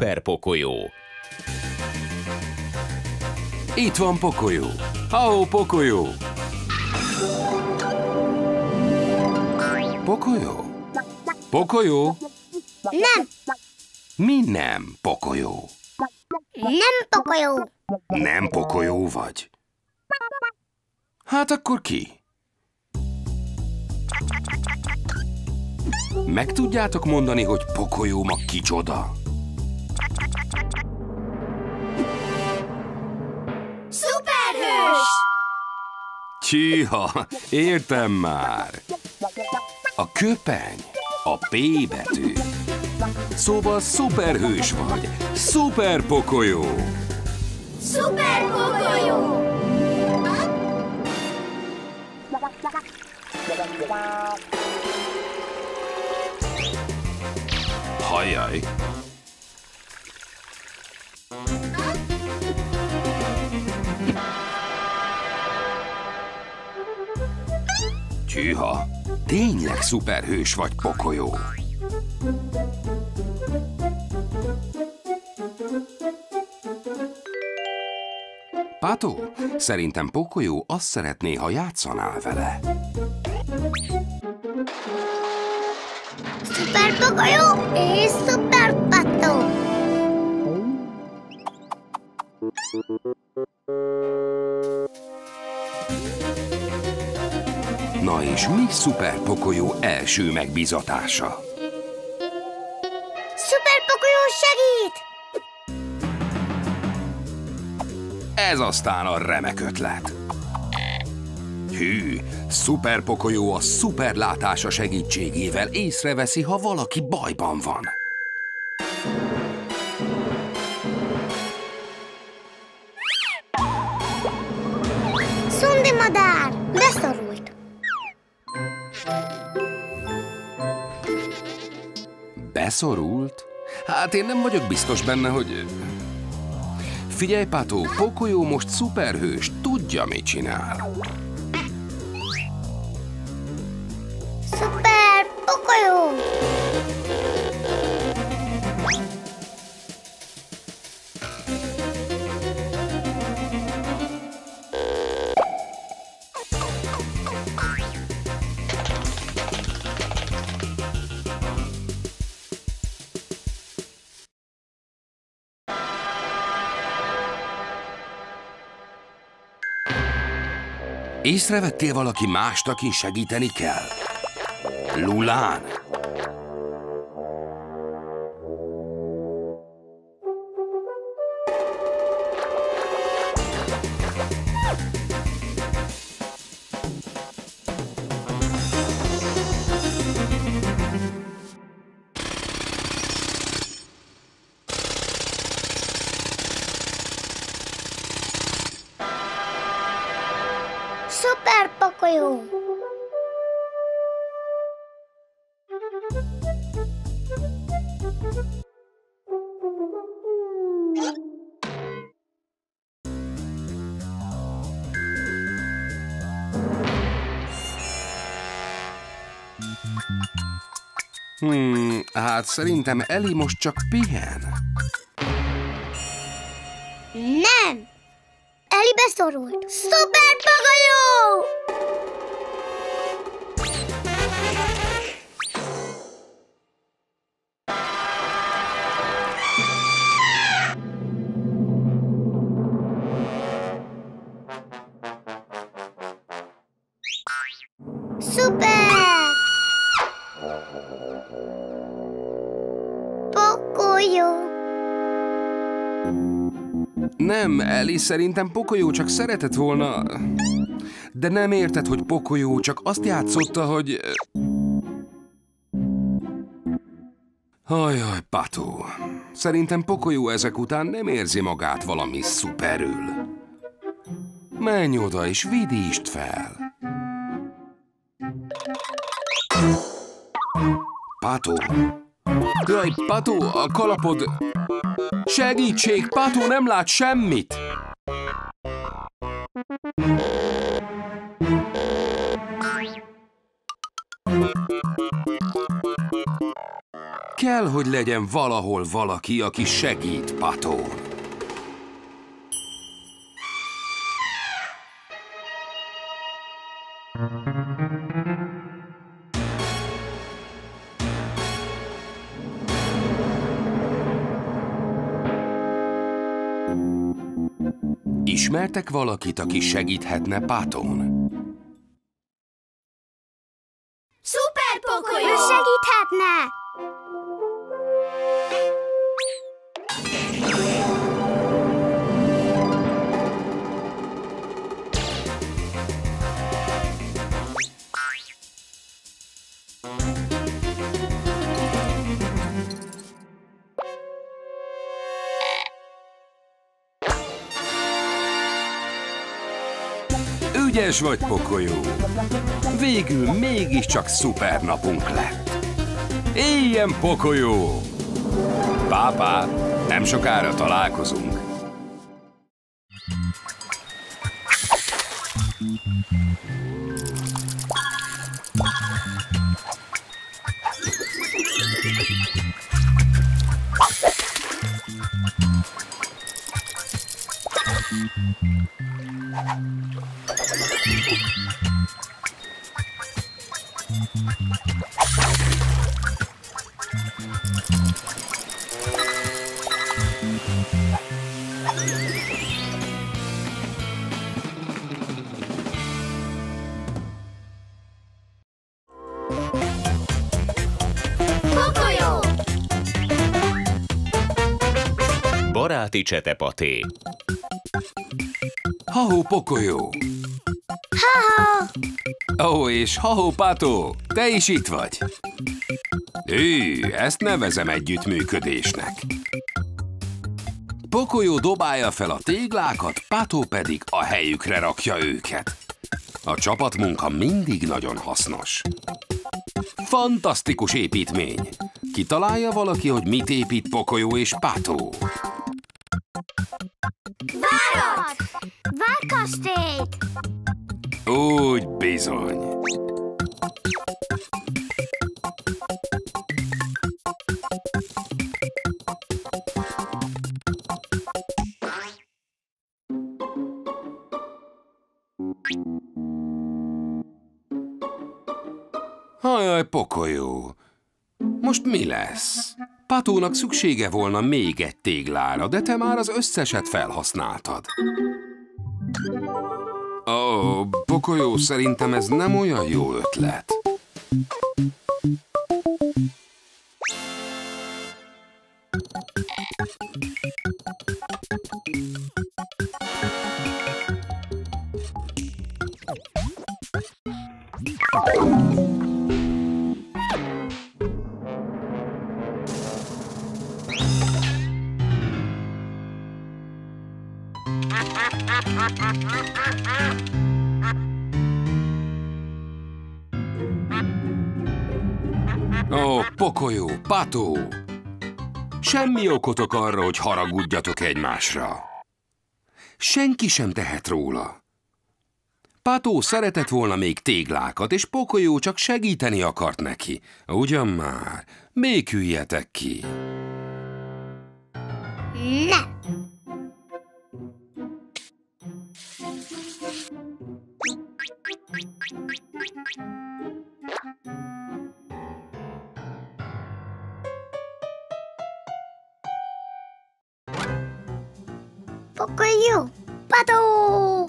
szuperpokolyó. Itt van Pokolyó. Ha-ho, Pokolyó! Pokolyó? Pokolyó? Nem. Mi nem, Pokolyó? Nem Pokolyó. Nem Pokolyó vagy? Hát akkor ki? Meg tudjátok mondani, hogy Pokolyó ma kicsoda? Szuperhős! Csíha, értem már. A köpeny, a P betű. Szóval szuperhős vagy, szuperpokolyó. Szuperpokolyó! Hajjaj. Csíha, tényleg szuperhős vagy, Pokolyó. Pátó, szerintem Pokolyó azt szeretné, ha játszanál vele. Szuperpokolyó és szuperpató! Na és mi szuperpokolyó első megbízatása? Szuperpokolyó segít! Ez aztán a remek ötlet. Hű, szuperpokolyó a szuperlátása segítségével észreveszi, ha valaki bajban van. Szundi madár! Beszorult! Beszorult? Hát én nem vagyok biztos benne, hogy... Figyelj, Pátó, Pokolyó most szuperhős, tudja, mit csinál. Szuperpokolyó! Észrevettél valaki mást, akin segíteni kell? Lulán? Szuperpokolyó! Hát szerintem Eli most csak pihen. Nem! Eli beszorult! Szuperpokolyó! Szuper! Pokolyó! Nem, Eli, szerintem Pokolyó csak szeretett volna... De nem érted, hogy Pokolyó csak azt játszotta, hogy... Ajaj, Pátó. Szerintem Pokolyó ezek után nem érzi magát valami szuperül. Menj oda és vidítsd fel. Pátó. Jaj, Pátó, a kalapod... Segítség, Pátó nem lát semmit! Kell, hogy legyen valahol valaki, aki segít Patón. Ismertek valakit, aki segíthetne Patón? Szuperpokolyó! Ő segíthetne! Ügyes vagy, Pokolyó! Végül mégiscsak szuper napunk lett. Éljen, Pokolyó! Pápá, nem sokára találkozunk. Pokolyó! Baráti csetepaté. Ha-hó, Pokolyó! Ha-ha! Ó, és ha-hó, Pató! Te is itt vagy? Ezt nevezem együttműködésnek. Pokolyó dobálja fel a téglákat, Pató pedig a helyükre rakja őket. A csapatmunka mindig nagyon hasznos. Fantasztikus építmény! Kitalálja valaki, hogy mit épít Pokolyó és Pató? Várat! Várkastélyt! Úgy bizony. Hajaj, Pokolyó! Most mi lesz? Patónak szüksége volna még egy téglára, de te már az összeset felhasználtad. Ó, Pokolyó, szerintem ez nem olyan jó ötlet. Ó, Pokolyó, Pató! Semmi okotok arra, hogy haragudjatok egymásra. Senki sem tehet róla. Pató szeretett volna még téglákat, és Pokolyó csak segíteni akart neki. Ugyan már, béküljetek ki. Nem! Pokolyó! Pató!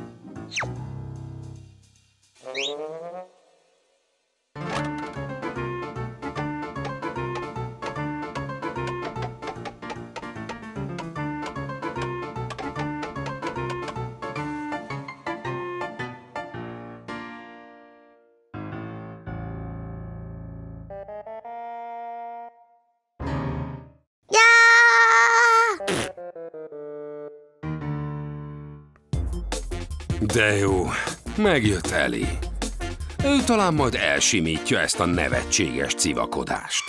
De jó, megjött Eli. Ő talán majd elsimítja ezt a nevetséges civakodást.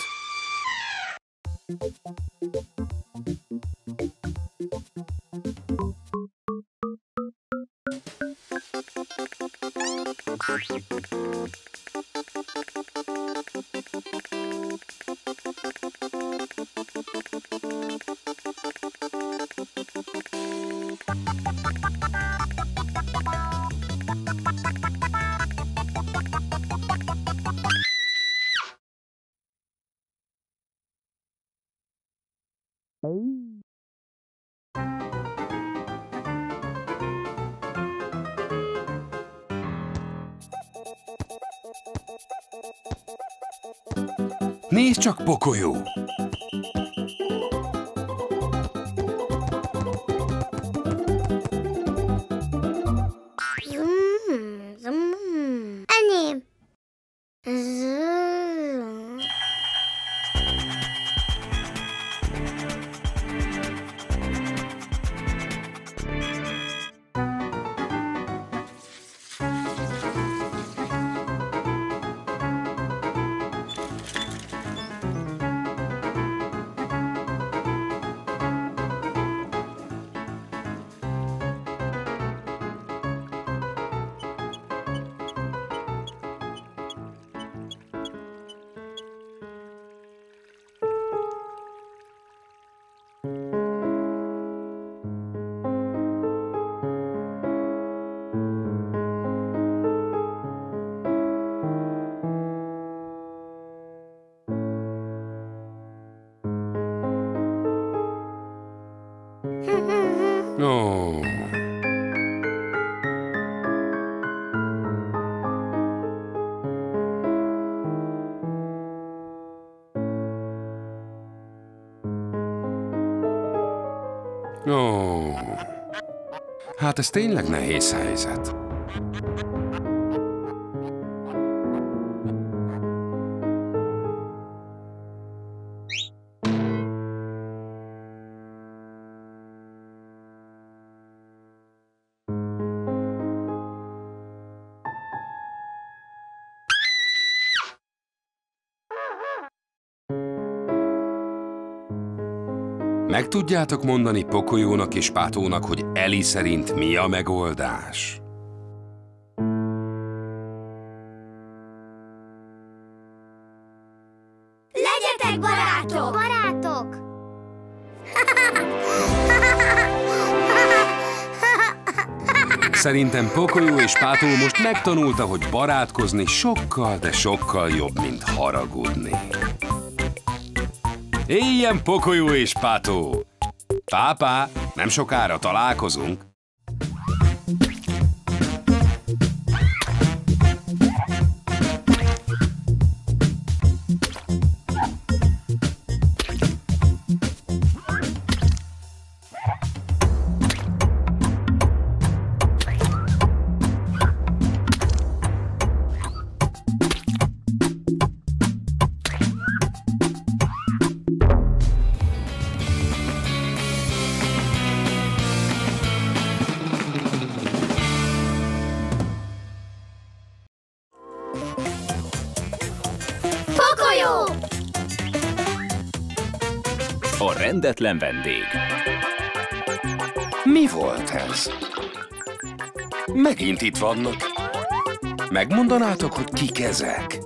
Nézd csak, Pokolyó! Enyém. Ó. Ó. Hát ez tényleg nehéz helyzet. Meg tudjátok mondani Pokolyónak és Pátónak, hogy Eli szerint mi a megoldás? Legyetek barátok! Barátok! Szerintem Pokolyó és Pátó most megtanulta, hogy barátkozni sokkal, de sokkal jobb, mint haragudni. Éljen Pokolyó és Pátó! Pápá, nem sokára találkozunk. Pokolyó! A rendetlen vendég. Mi volt ez? Megint itt vannak. Megmondanátok, hogy kik ezek?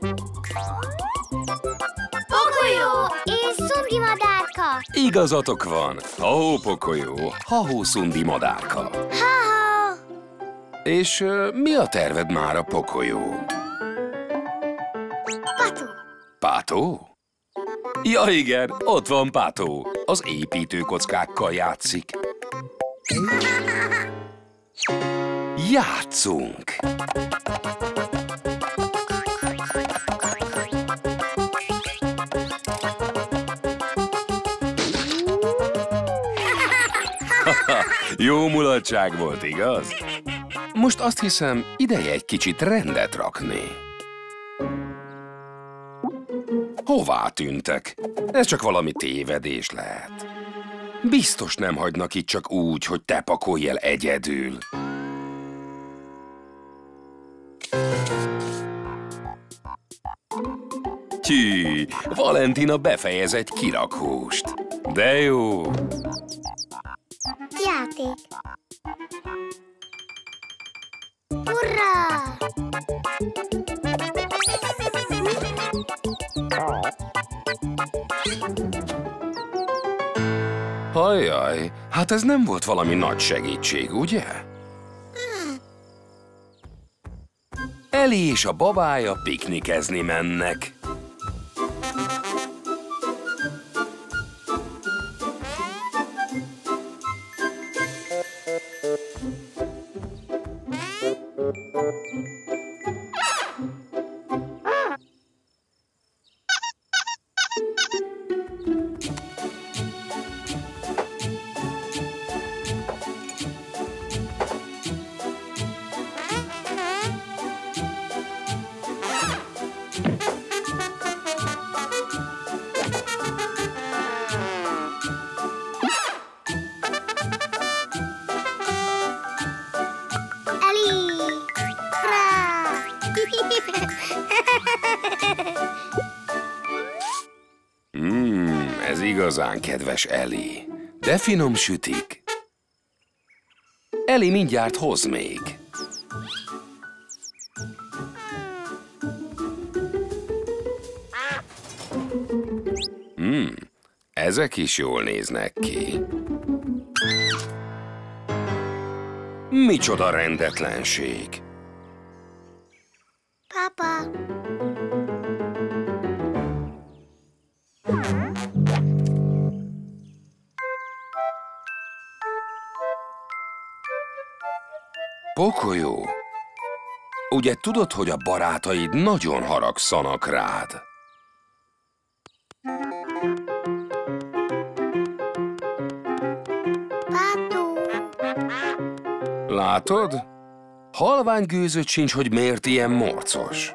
Pokolyó és Szundi madárka! Igazatok van. Ha-hó Pokolyó, ha-hó Szundi madárka. Ha-ha! És mi a terved már a Pokolyó? Pató! Pátó? Ja igen, ott van Pátó. Az építőkockákkal játszik. Játszunk! Jó mulatság volt, igaz? Most azt hiszem, ideje egy kicsit rendet rakni. Hová tűntek? Ez csak valami tévedés lehet. Biztos nem hagynak itt csak úgy, hogy te pakolj el egyedül. Tű, Valentina befejez egy kirakóst. De jó! Játék! Hurrá! Hajjaj, Hát ez nem volt valami nagy segítség, ugye? Ellie és a babája piknikezni mennek. Ez igazán kedves Ellie, de finom sütik. Ellie mindjárt hoz még. Ezek is jól néznek ki. Micsoda rendetlenség! Papa. Pokolyó, ugye tudod, hogy a barátaid nagyon haragszanak rád? Pátó. Látod? Halvány gőzöd sincs, hogy miért ilyen morcos.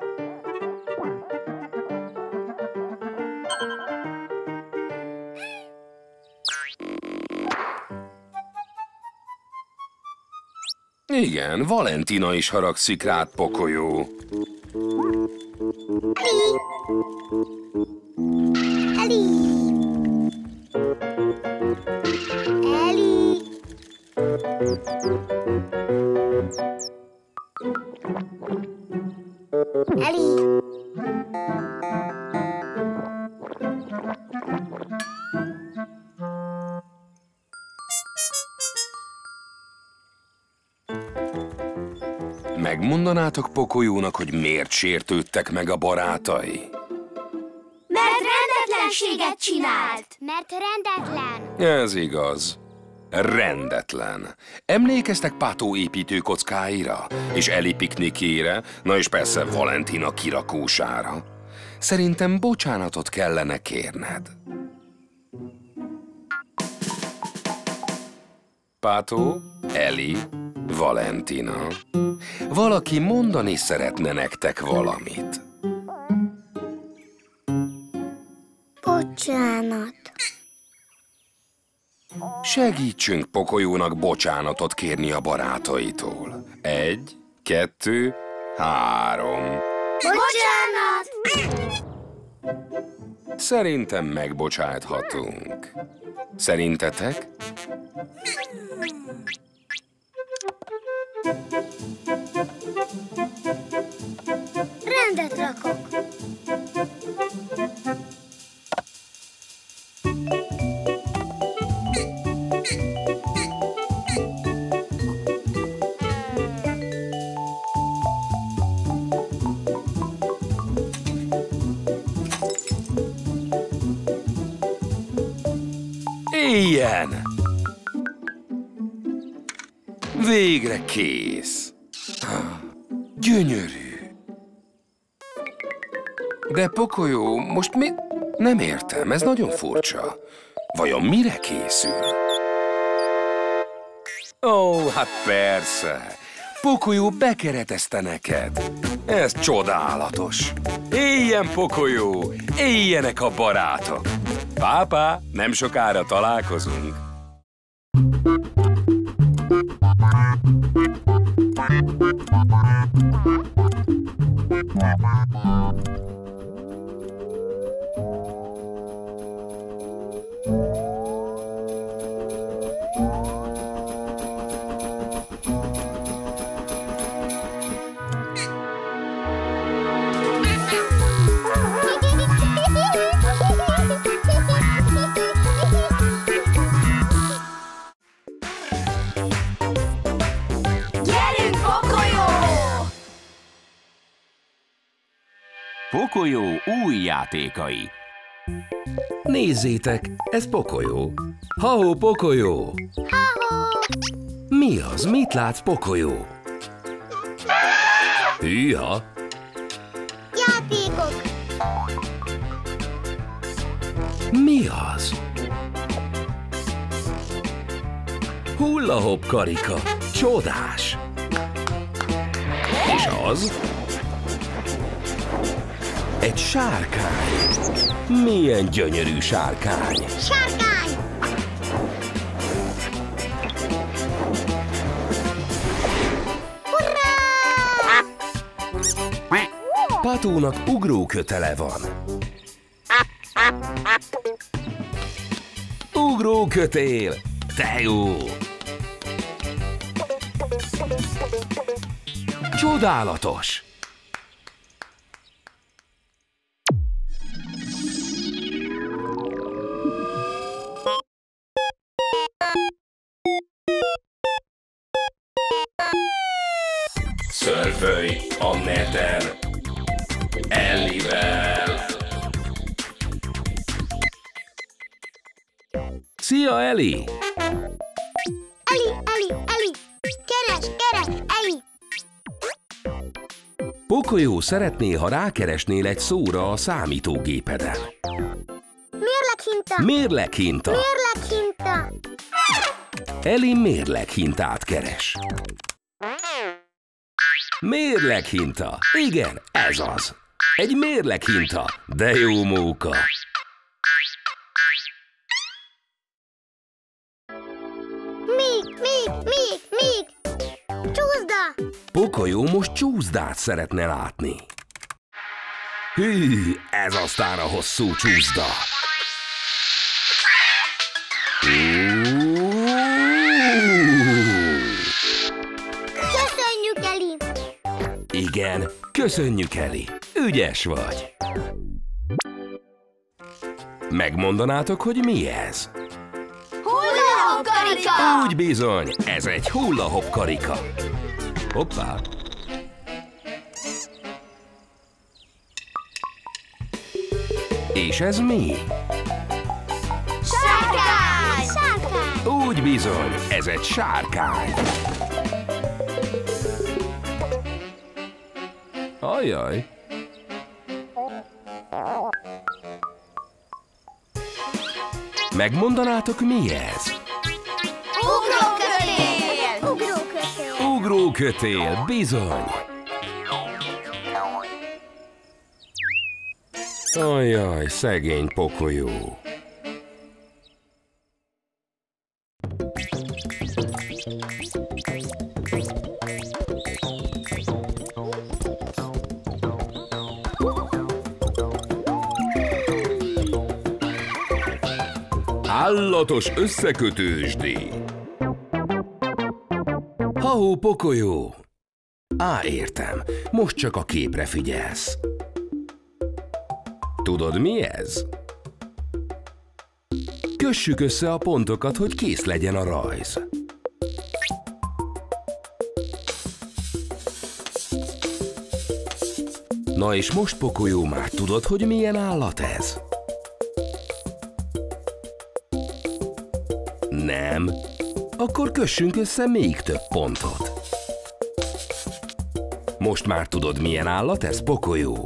Igen, Valentina is haragszik rád, Pokolyó. Ellie. Ellie. Ellie. Megmondanátok Pokolyónak, hogy miért sértődtek meg a barátai? Mert rendetlenséget csinált. Mert rendetlen. Ez igaz. Rendetlen. Emlékeztek Pátó építőkockáira? És Ellie piknikére? Na és persze Valentina kirakósára. Szerintem bocsánatot kellene kérned. Pátó, Ellie, Valentina. Valaki mondani szeretne nektek valamit. Bocsánat. Segítsünk Pokolyónak bocsánatot kérni a barátaitól. 1, 2, 3. Bocsánat! Szerintem megbocsáthatunk. Szerintetek? Rendet rakok. Ilyen! Végre kész! Gyönyörű! De Pokolyó, most mi? Nem értem, ez nagyon furcsa. Vajon mire készül? Ó, hát persze! Pokolyó bekeretezte neked. Ez csodálatos! Éljen Pokolyó! Éljenek a barátok! Pápá, nem sokára találkozunk! Pokolyó új játékai. Nézzétek, ez Pokolyó. Ha-hó, Pokolyó! Ha-hó! Mi az? Mit látsz, Pokolyó? Hűha! Játékok! Mi az? Hulla-hopp karika. Csodás! És az? Egy sárkány. Milyen gyönyörű sárkány! Sárkány! Hurrá! Patónak ugrókötele van. Ugrókötél! De jó! Csodálatos! Szörfölj a neten Ellivel! Szia, Elli! Eli! Keres, Eli! Pokolyó szeretné, ha rákeresnél egy szóra a számítógépeden. Mérleghinta! Mérleghinta! Mérleghinta! Eli mérleghintát keres. Mérleghinta! Igen, ez az. Egy mérleghinta, de jó móka. Még! Csúszda! Pokolyó most csúszdát szeretne látni. Hű, ez aztán a hosszú csúszda. Köszönjük, Eli! Igen, köszönjük, Eli. Ügyes vagy. Megmondanátok, hogy mi ez? Hulla-hopp karika! Úgy bizony, ez egy hulla-hopp karika. Hoppá! És ez mi? Sárkány! Sárkány! Úgy bizony, ez egy sárkány. Ajaj! Megmondanátok, mi ez? Ugrókötél! Ugrókötél! Ugrókötél, bizony! Ajaj, szegény Pokolyó! Állatos összekötősdi! Ha-hó, Pokolyó! Á, értem, most csak a képre figyelsz. Tudod, mi ez? Kössük össze a pontokat, hogy kész legyen a rajz. Na és most, Pokolyó, már tudod, hogy milyen állat ez? Nem? Akkor kössünk össze még több pontot. Most már tudod, milyen állat ez, Pokolyó?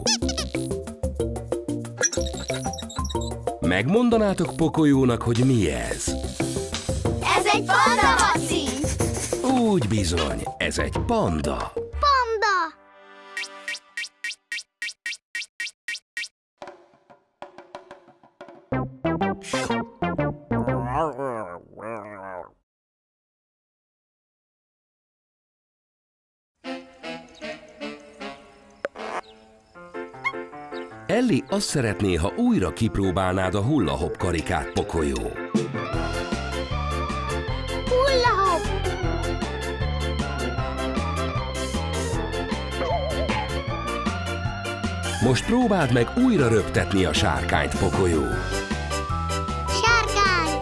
Megmondanátok Pokolyónak, hogy mi ez? Ez egy panda, Maci! Úgy bizony, ez egy panda. Panda! Elli azt szeretné, ha újra kipróbálnád a hulla-hopp karikát, Pokolyó. Hulla-hopp! Most próbáld meg újra röptetni a sárkányt, Pokolyó. Sárkány!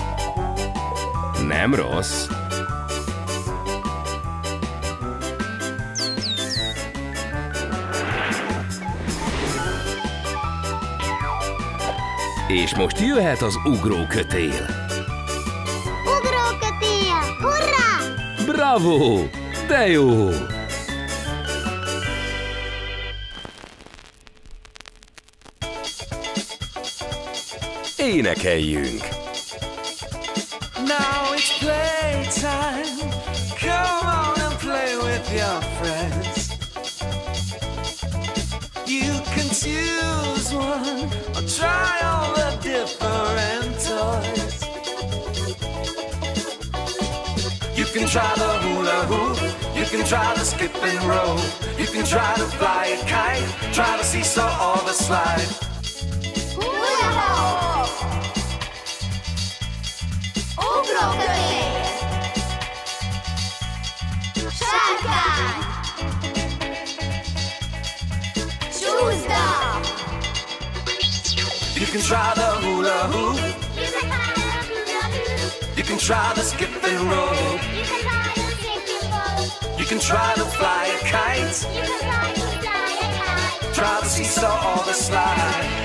Nem rossz. És most jöhet az ugrókötél. Ugrókötél! Hurrá! Bravo! De jó! Énekeljünk! Now it's playtime. Come on and play with your friends. You can choose one or try all the different toys. You can try the hula hoop, you can try the skip and roll, you can try to fly a kite, try the seesaw or the slide. Hula hoop! Ugrókötél! Sárkány! Csúszda! You can try the hula hoop, you can try the skip and roll, you can try to fly a kite, try the seesaw or the slide.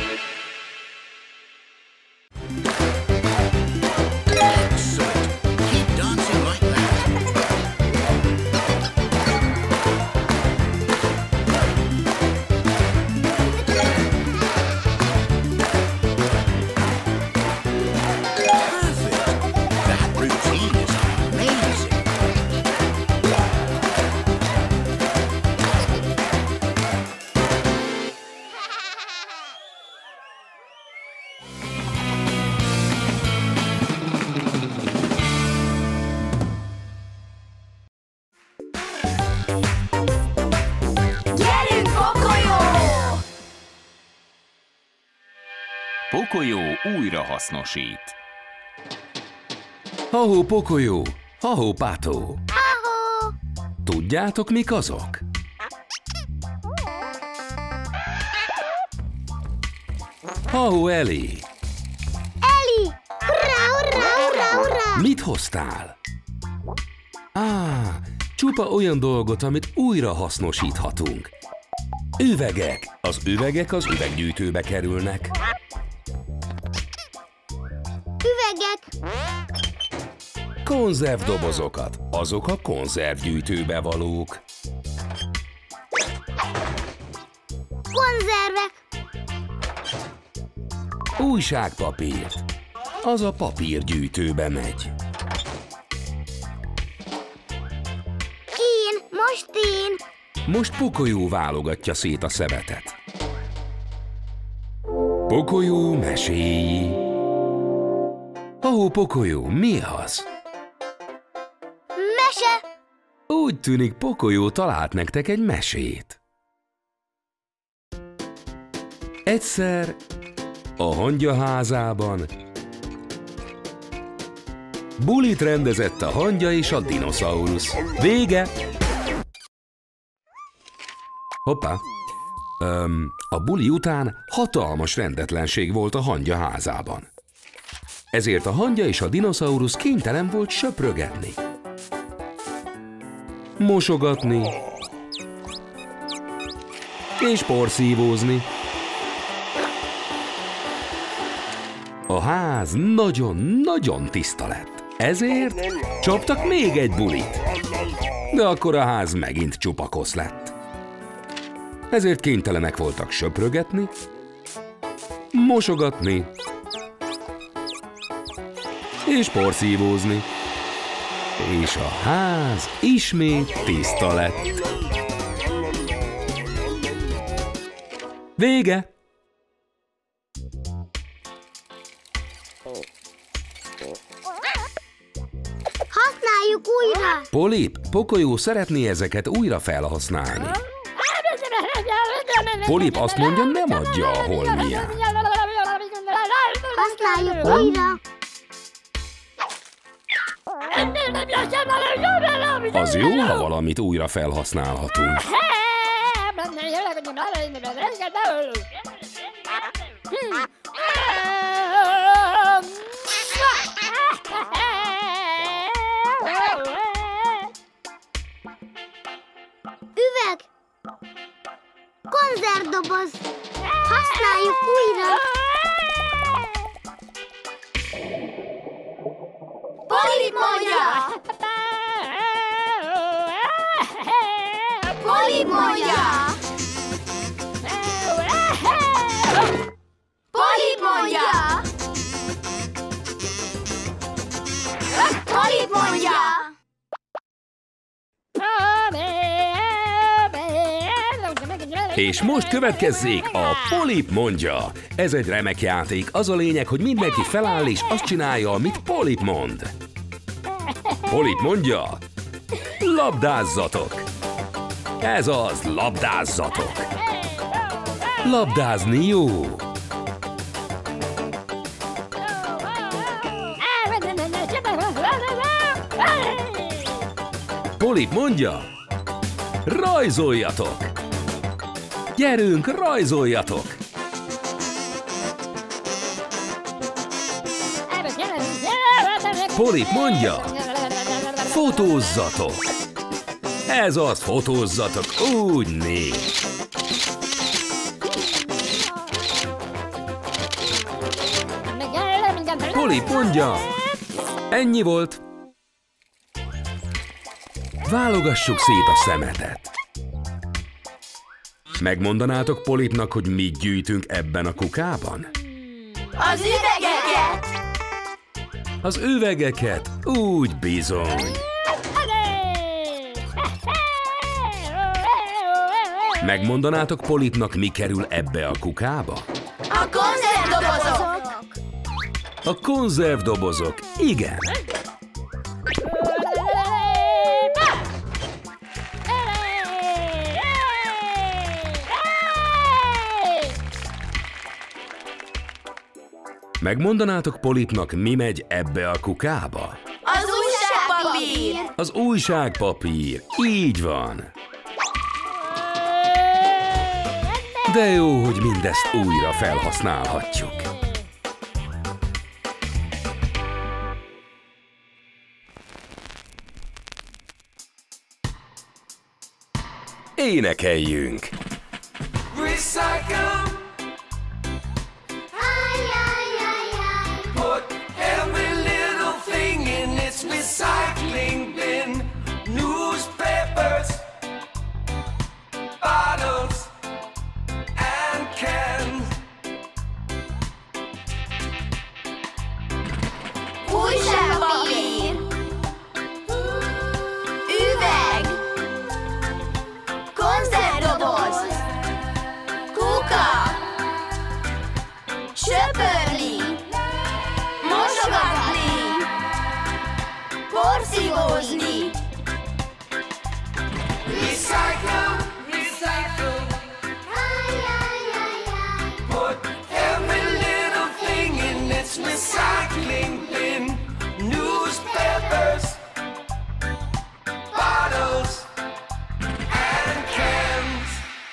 Pokolyó újrahasznosít. Ha-hó Pokolyó, ha-hó Pátó. Ahó! Tudjátok, mik azok? Ha-hó Eli. Eli! Hurrá, hurrá, hurrá, hurrá! Mit hoztál? Csupa olyan dolgot, amit újra hasznosíthatunk. Üvegek. Az üvegek az üveggyűjtőbe kerülnek. Üvegek! Konzervdobozokat. Azok a konzervgyűjtőbe valók. Konzervek! Újságpapírt. Az a papírgyűjtőbe megy. Én! Most Pokolyó válogatja szét a szemetet. Pokolyó meséi. Ha-hó Pokolyó, mi az? Mese! Úgy tűnik, Pokolyó talált nektek egy mesét. Egyszer a hangya házában bulit rendezett a hangya és a dinoszaurusz. Vége! Hoppá! A buli után hatalmas rendetlenség volt a hangya házában. Ezért a hangya és a dinoszaurusz kénytelen volt söprögetni, mosogatni és porszívózni. A ház nagyon-nagyon tiszta lett. Ezért csaptak még egy bulit. De akkor a ház megint csupa kosz lett. Ezért kénytelenek voltak söprögetni, mosogatni és porszívózni. És a ház ismét tiszta lett. Vége! Használjuk újra! Polip, Pokolyó szeretné ezeket újra felhasználni. Polip azt mondja, nem adja a holmiát. Használjuk újra! Az jó, ha valamit újra felhasználhatunk. Üveg! Konzervdoboz! Használjuk újra! mondja! Polip mondja! Polip mondja! Polip mondja! És most következzék a Polip mondja. Ez egy remek játék. Az a lényeg, hogy mindenki feláll és azt csinálja, amit Polip mond. Polip mondja, labdázzatok. Ez az, labdázzatok. Labdázni jó. Polip mondja, rajzoljatok. Gyerünk, rajzoljatok. Polip mondja, fotózzatok. Ez az, fotózzatok, úgy négy. Polip mondja, ennyi volt. Válogassuk szét a szemetet. Megmondanátok Polipnak, hogy mit gyűjtünk ebben a kukában? Az üvegeket! Az üvegeket? Úgy bizony. Megmondanátok Polipnak, mi kerül ebbe a kukába? A konzervdobozok! A konzervdobozok, igen. Megmondanátok Polipnak, mi megy ebbe a kukába? Az újságpapír! Az újságpapír, így van. De jó, hogy mindezt újra felhasználhatjuk. Énekeljünk! Recycle. Put every little thing in its recycling bin. Newspapers, bottles, and cans. Újságpapír! Üveg! Konzervdoboz! Kuka! Söpörli! Mosogatni! Porszívózni! Recycle, recycle. Put every little thing in its recycling bin. Newspapers, bottles, and cans.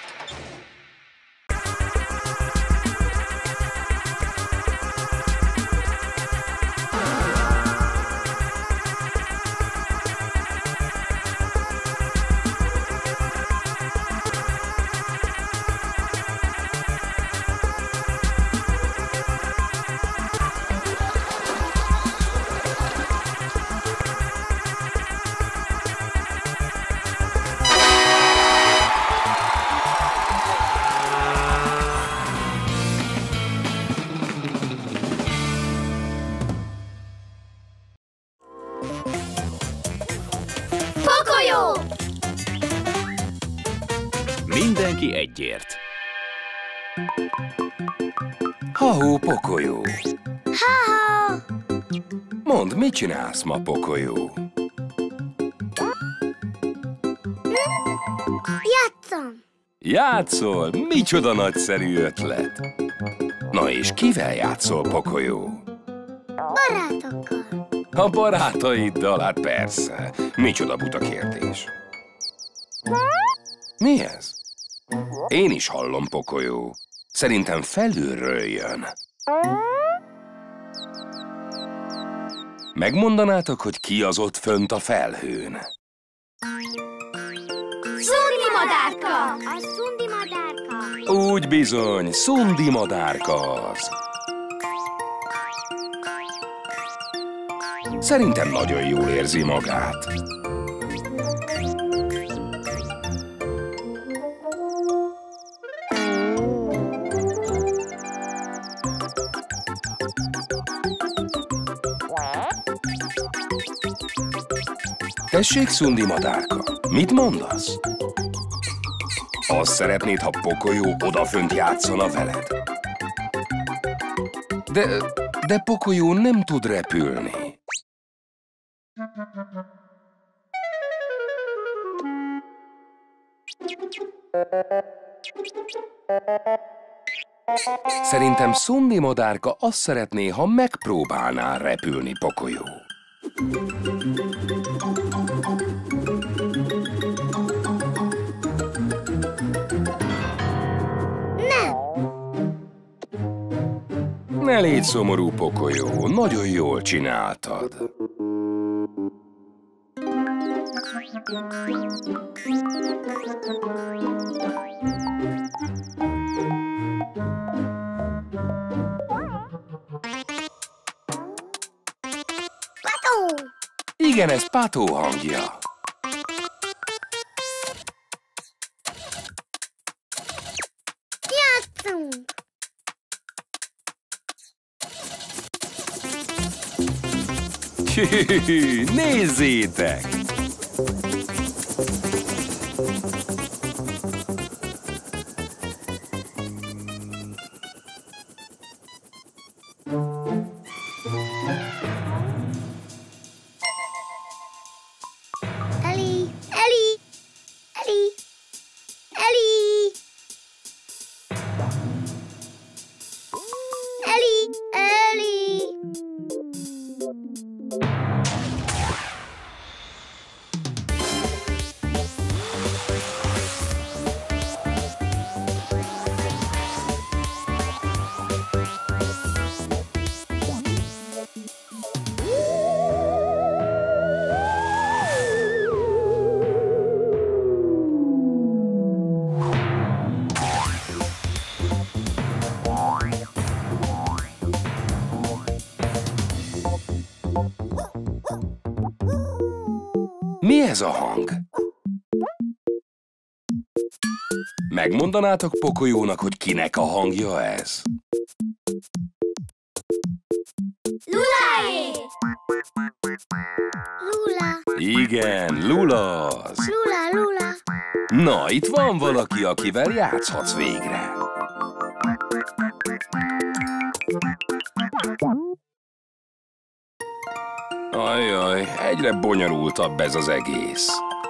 Pokolyó! Mindenki egyért. Ha-hó, Pokolyó. Ha-ha! Mondd, mit csinálsz ma, Pokolyó? Játszom! Játszol? Micsoda nagyszerű ötlet! Na és kivel játszol, Pokolyó? Barátokkal! A barátaiddal, hát persze. Micsoda buta kérdés. Mi ez? Én is hallom, Pokolyó. Szerintem felülről jön. Megmondanátok, hogy ki az ott fönt a felhőn? Szundi madárka! A szundi madárka! Úgy bizony, Szundi madárka az. Szerintem nagyon jól érzi magát. Tessék, Szundi madárka, mit mondasz? Azt szeretnéd, ha Pokolyó odafönt játszana veled? De Pokolyó nem tud repülni. Szerintem Szundi madárka azt szeretné, ha megpróbálnál repülni, Pokolyó. Ne légy szomorú, Pokolyó, nagyon jól csináltad. Pató! Igen, ez Pató hangja. Játszunk! Nézzétek! Eli! Eli! Eli! Eli! Eli! Eli! Mi ez a hang? Megmondanátok Pokolyónak, hogy kinek a hangja ez? Luláé! Lula! Igen, Lula az. Lula! Lula! Na, itt van valaki, akivel játszhatsz végre. Ajjaj, egyre bonyolultabb ez az egész.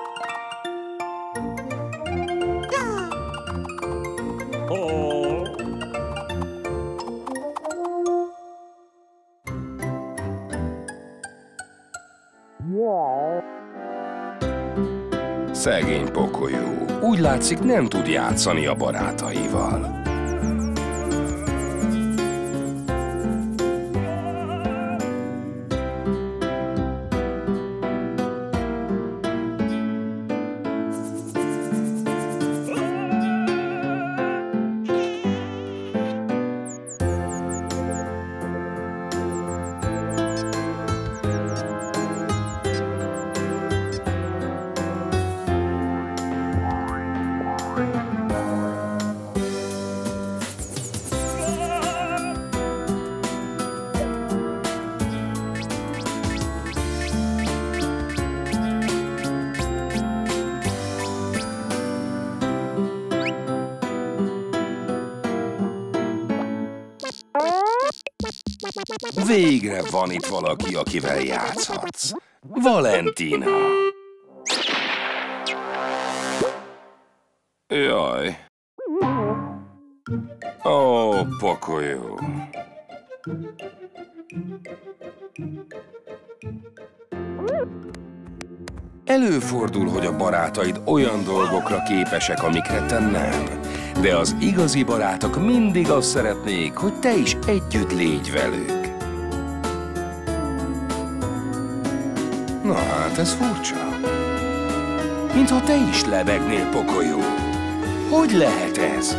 Szegény Pokolyó. Úgy látszik, nem tud játszani a barátaival. Végre van itt valaki, akivel játszhatsz. Valentina! Jaj. Ó, Pokolyó. Előfordul, hogy a barátaid olyan dolgokra képesek, amikre te nem. De az igazi barátok mindig azt szeretnék, hogy te is együtt légy velük. Na hát, ez furcsa. Mintha te is lebegnél, Pokolyó. Hogy lehet ez?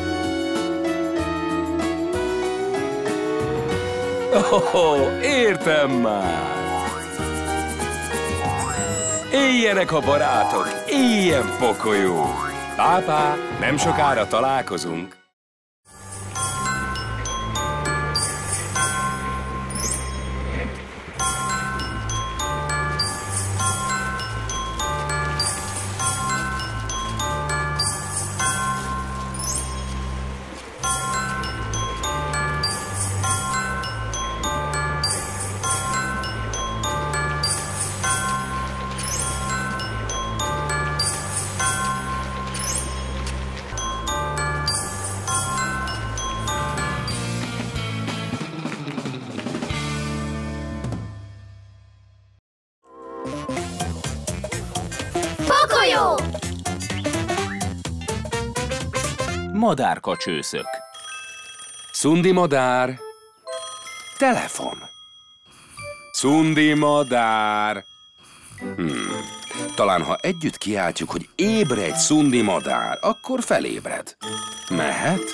Értem már! Éljenek a barátok, éljen Pokolyó! Pápá, nem sokára találkozunk. Pokolyó! Madárkacsőszök. Szundi madár. Telefon. Szundi madár. Talán ha együtt kiáltjuk, hogy ébredj, Szundi madár, akkor felébred. Mehet?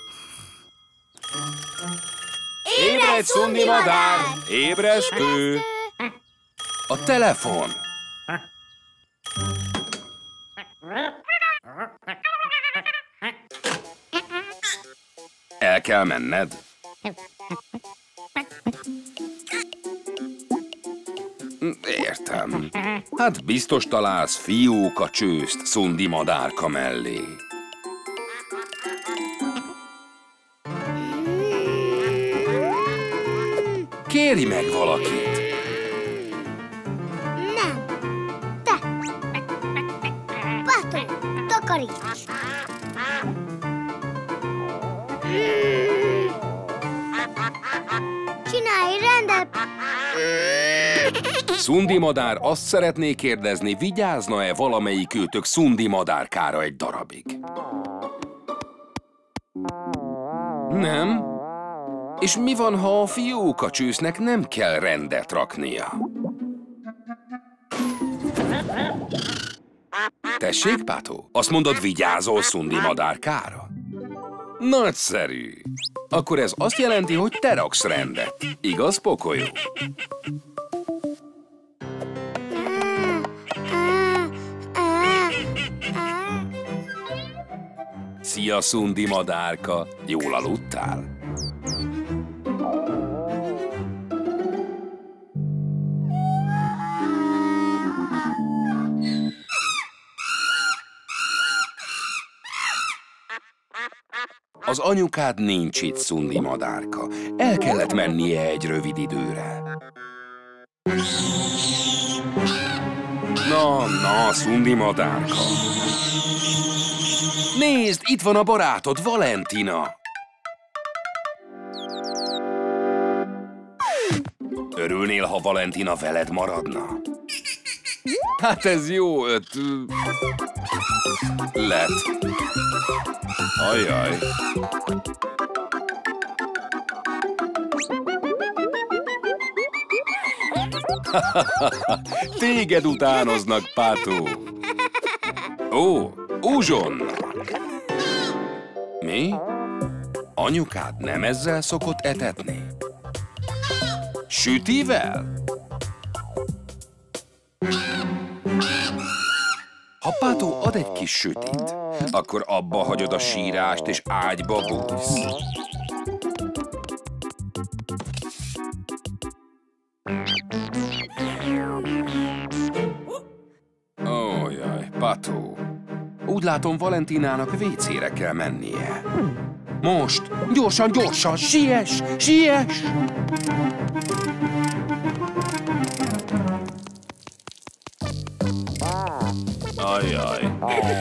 Ébredj, Szundi madár! Ébresztő! A telefon. El kell menned? Értem. Hát biztos találsz fióka csőzt Szundi madárka mellé. Kéri meg valakit. Nem. Te. Pató, takaríts. Csinálj rendet. Szundi madár azt szeretné kérdezni, vigyázna-e valamelyikőtök Szundi madárkára egy darabig? Nem? És mi van, ha a fióka csősznek nem kell rendet raknia? Tessék, Pátó? Azt mondod, vigyázol Szundi madárkára? Nagyszerű! Akkor ez azt jelenti, hogy te raksz rendet. Igaz, Pokolyó? Szia, Szundi madárka! Jól aludtál? Az anyukád nincs itt, Szundi madárka. El kellett mennie egy rövid időre. Na, Szundi madárka. Nézd, itt van a barátod, Valentina. Örülnél, ha Valentina veled maradna? Hát ez jó lett. Ajjaj. Téged utánoznak, Pátó. Ó, uzsonna. Mi? Anyukád nem ezzel szokott etetni? Sütivel? Ha Pátó ad egy kis sütit, akkor abba hagyod a sírást és ágyba bújsz. Ójaj, Pátó. Úgy látom, Valentinának WC-re kell mennie. Most! Gyorsan, gyorsan! Siess! Siess! Ajjaj.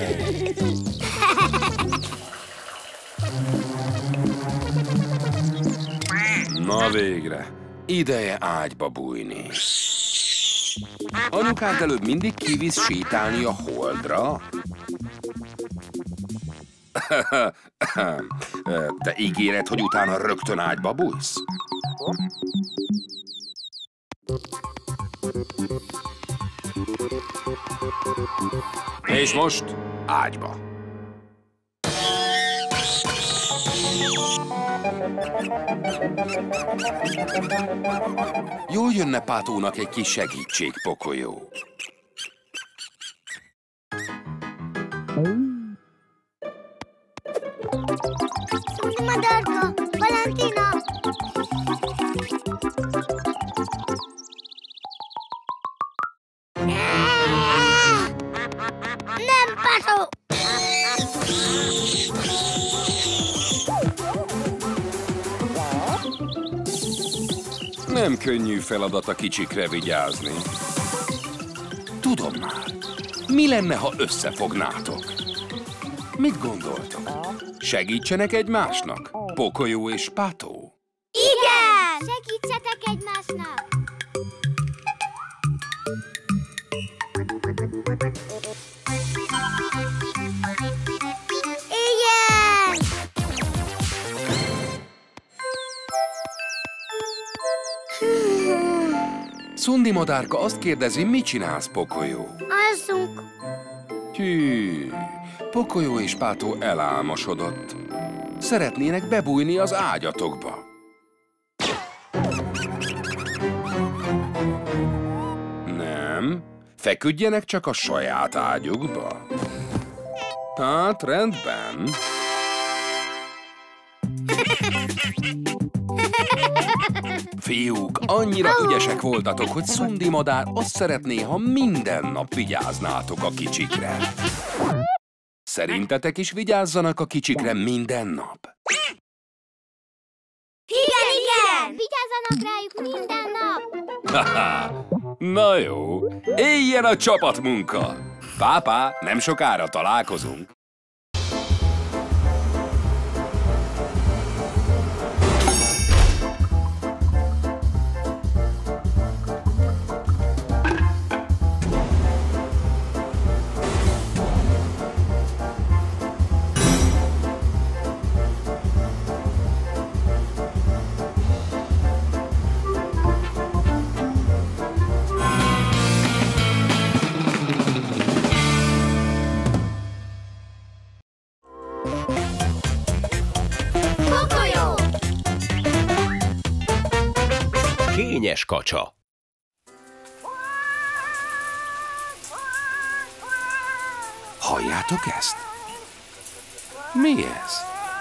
Na végre. Ideje ágyba bújni. Anyukád előbb mindig kivisz sétálni a holdra? Te ígéred, hogy utána rögtön ágyba bújsz? És most ágyba. Jól jönne Pátónak egy kis segítség, Pokolyó. Szundi madárka, Valentina! Nem, Pató! Nem könnyű feladat a kicsikre vigyázni. Tudom már. Mi lenne, ha összefognátok? Mit gondoltok? Segítsenek egymásnak? Pocoyo és Pató? Igen! Segítsetek egymásnak! Igen! Szundi madárka azt kérdezi, mit csinálsz, Pocoyo? Alszunk. Hű, Pocoyo és Pató elálmosodott. Szeretnének bebújni az ágyatokba. Nem, feküdjenek csak a saját ágyukba. Hát, rendben. Fiúk, annyira ügyesek voltatok, hogy Szundi madár azt szeretné, ha minden nap vigyáznátok a kicsikre. Szerintetek is vigyázzanak a kicsikre minden nap? Igen, igen! Vigyázzanak rájuk minden nap! Haha, na jó, éljen a csapatmunka! Pápá, nem sokára találkozunk. Pocoyo! Kényes kacsa. Halljátok ezt? Mi ez?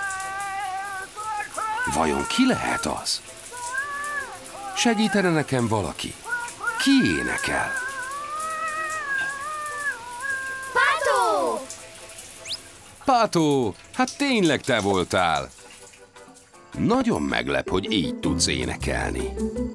Vajon ki lehet az? Segítene nekem valaki? Ki énekel? Pató! Pató, hát tényleg te voltál. Nagyon meglep, hogy így tudsz énekelni.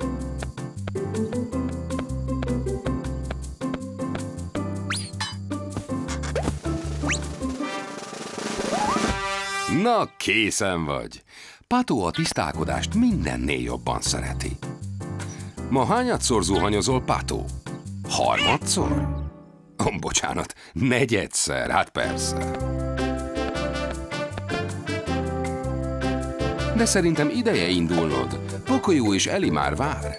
Na, készen vagy. Pató a tisztálkodást mindennél jobban szereti. Ma hányadszor zuhanyozol, Pató? Harmadszor? Bocsánat, negyedszer, hát persze. De szerintem ideje indulnod. Pocoyo és Eli már vár.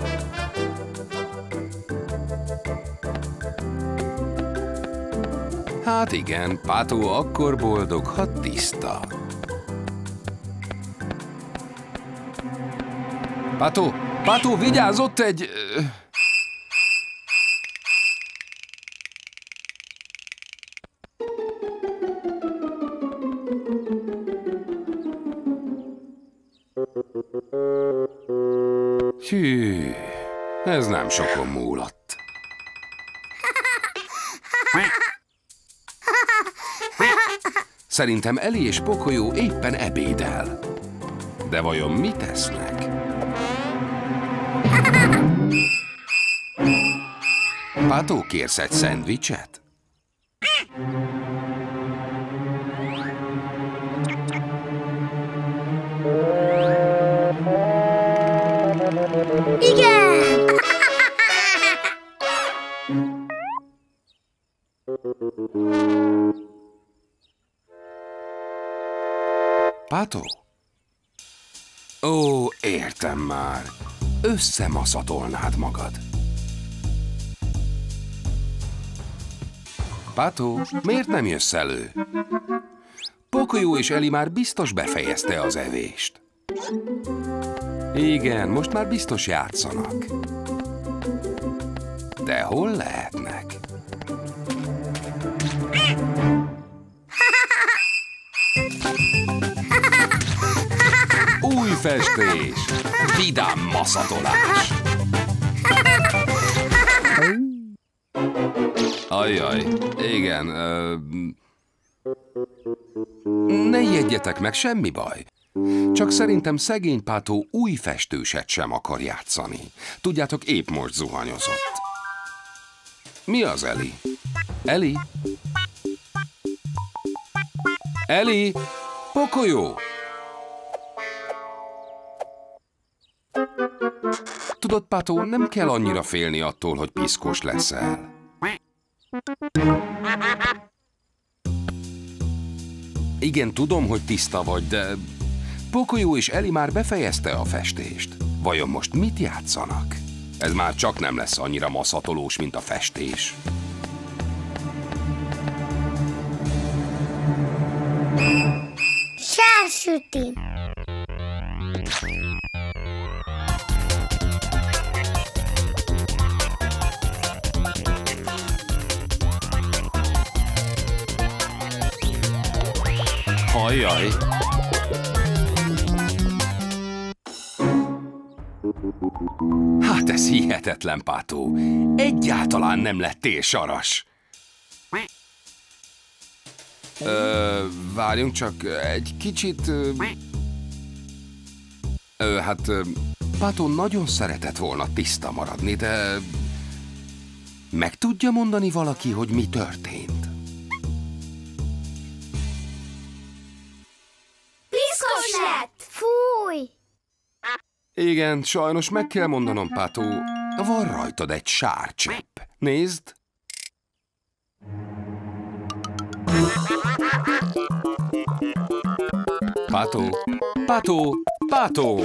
Hát igen, Pató akkor boldog, ha tiszta. Pató, vigyázz, ott egy... Hű, ez nem sokon múlott. Szerintem Eli és Pocoyo éppen ebédel. De vajon mit esznek? Pató, kérsz egy szendvicset? Igen! Pató? Ó, értem már. Összemaszatolnád magad. Pató, miért nem jössz elő? Pocoyo és Eli már biztos befejezte az evést. Igen, most már biztos játszanak. De hol lehetnek? festés! Vidám maszatolás! Ajjaj, igen, ne ijedjetek meg, semmi baj. Csak szerintem szegény Pátó új festőset sem akar játszani. Tudjátok, épp most zuhanyozott. Mi az, Eli? Eli? Eli? Pokolyó! Tudod, Pátó, nem kell annyira félni attól, hogy piszkos leszel. Igen, tudom, hogy tiszta vagy, de Pokolyó és Eli már befejezte a festést. Vajon most mit játszanak? Ez már csak nem lesz annyira maszatolós, mint a festés. Sársüti. Ajjaj! Hát ez hihetetlen, Pátó. Egyáltalán nem lettél saras. Várjunk csak egy kicsit... Pátó nagyon szeretett volna tiszta maradni, de... Meg tudja mondani valaki, hogy mi történt? Piszkos lett! Fúj! Igen, sajnos meg kell mondanom, Pátó, van rajtad egy sárcsepp. Nézd! Pátó! Pátó! Pátó!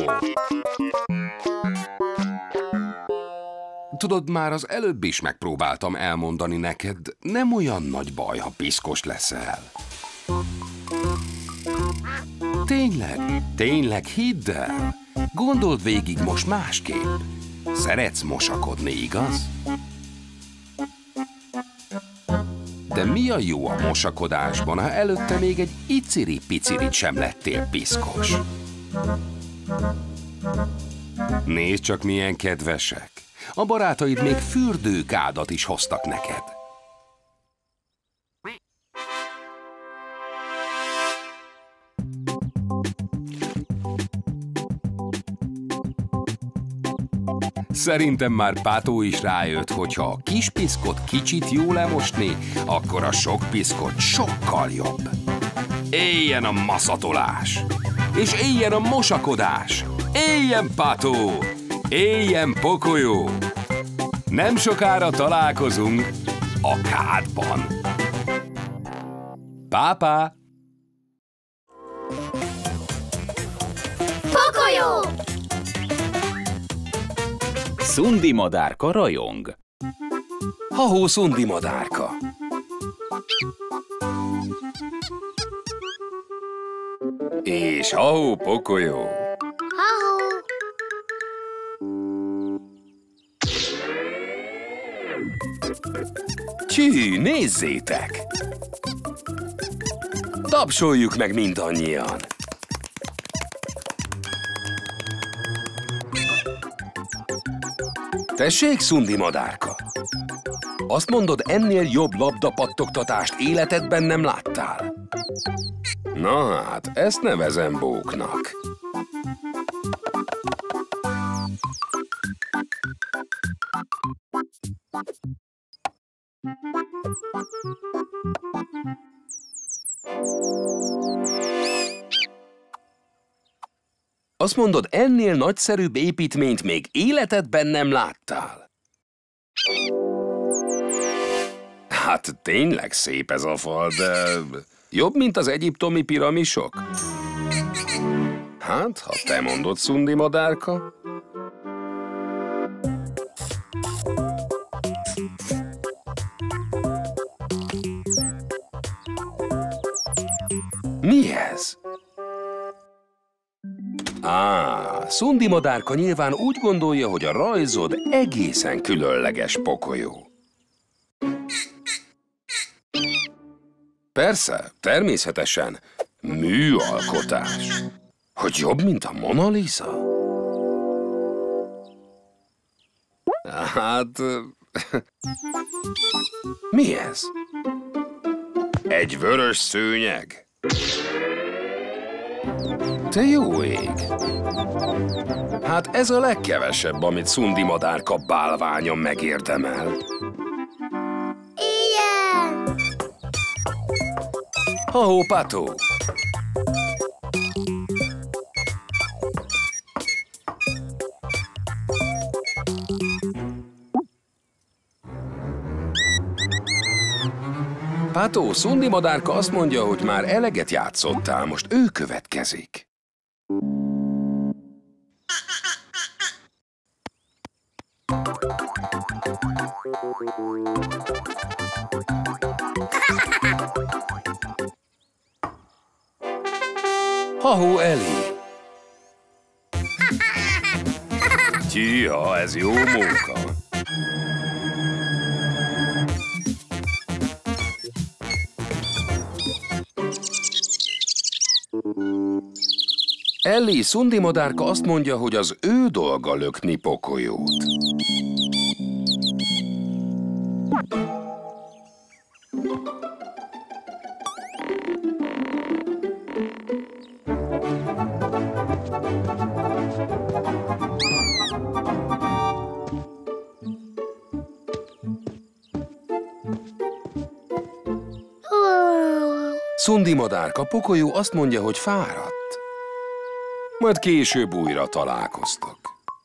Tudod, már az előbb is megpróbáltam elmondani neked, nem olyan nagy baj, ha piszkos leszel. Tényleg, hidd el! Gondold végig most másképp. Szeretsz mosakodni, igaz? De mi a jó a mosakodásban, ha előtte még egy iciri-picirit sem lettél piszkos? Nézd csak, milyen kedvesek. A barátaid még fürdőkádat is hoztak neked. Szerintem már Pátó is rájött, hogy ha a kis piszkot kicsit jó lemosni, akkor a sok piszkot sokkal jobb. Éljen a maszatolás! És éljen a mosakodás! Éljen, Pátó! Éljen, Pokolyó! Nem sokára találkozunk a kádban. Pápá! Pokolyó! Szundi madárka rajong. Ha-hó, Szundi madárka! És ha-hó, Pokolyó! Ha-hó! Csű, nézzétek! Tapsoljuk meg mindannyian! Tessék, Szundi madárka! Azt mondod, ennél jobb labdapattogtatást életedben nem láttál? Na hát, ezt nevezem bóknak. Azt mondod, ennél nagyszerűbb építményt még életedben nem láttál? Hát tényleg szép ez a fal, de jobb, mint az egyiptomi piramisok? Hát, ha te mondod, Szundi madárka. Mi ez? Szundi madárka nyilván úgy gondolja, hogy a rajzod egészen különleges, Pokolyó. Persze, természetesen. Műalkotás. Hogy jobb, mint a Mona Lisa? Hát... Mi ez? Egy vörös szőnyeg? Te jó ég! Hát ez a legkevesebb, amit Szundi madárka bálványon megérdemel. Igen! Ha-hó, Pato! Pato, Szundi madárka azt mondja, hogy már eleget játszottál, most ő következik. Ha-hó, Eli! Tyha, ez jó munka! Ellie, Szundi madárka azt mondja, hogy az ő dolga lökni Pocoyót. Szundi madárka, Pocoyo azt mondja, hogy fáradt. Majd később újra találkoztak.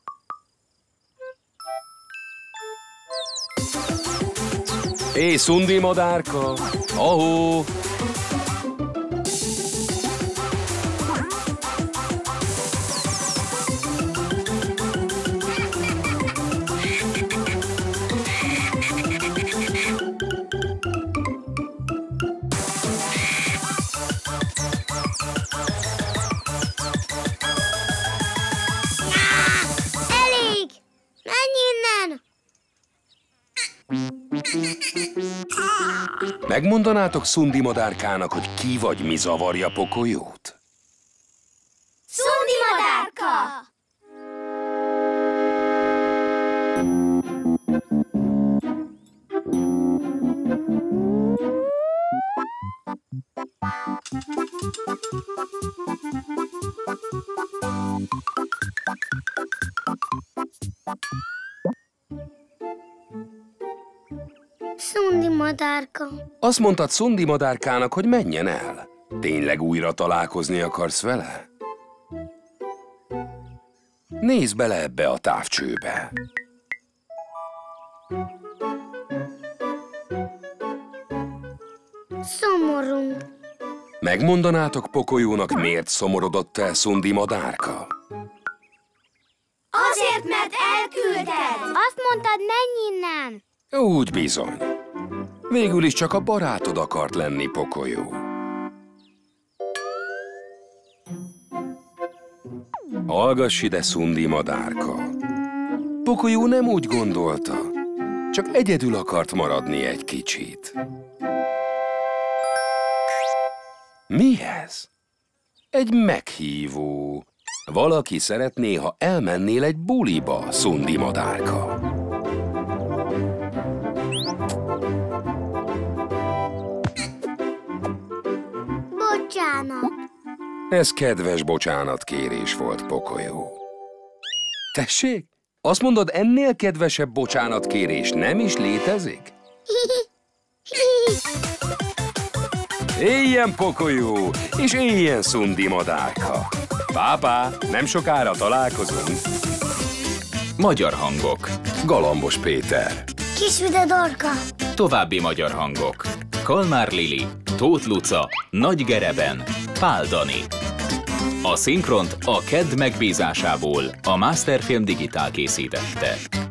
Hé, Szundi madárka! Ahó! Megmondanátok Szundi madárkának, hogy ki vagy mi zavarja Pocoyót? Szundi madárka! Szundi madárka. Azt mondtad Szundi madárkának, hogy menjen el. Tényleg újra találkozni akarsz vele? Nézd bele ebbe a távcsőbe. Szomorú. Megmondanátok Pocoyónak, miért szomorodott el Szundi madárka? Azért, mert elküldted. Azt mondtad, menj innen. Úgy bizony. Végül is csak a barátod akart lenni, Pocoyo. Hallgass ide, Szundi madárka. Pocoyo nem úgy gondolta, csak egyedül akart maradni egy kicsit. Mi ez? Egy meghívó. Valaki szeretné, ha elmennél egy buliba, Szundi madárka. Bocsánat. Ez kedves bocsánatkérés volt, Pocoyo. Tessék? Azt mondod, ennél kedvesebb bocsánatkérés nem is létezik? Éljen Pocoyo, és éljen Szundi madárka. Pápá, nem sokára találkozunk. Magyar hangok. Galambos Péter. Kisvide Dorka. További magyar hangok. Kalmár Lili, Tóth Luca, Nagy Gereben, Pál Dani. A szinkront a KED megbízásából a Masterfilm Digitál készítette.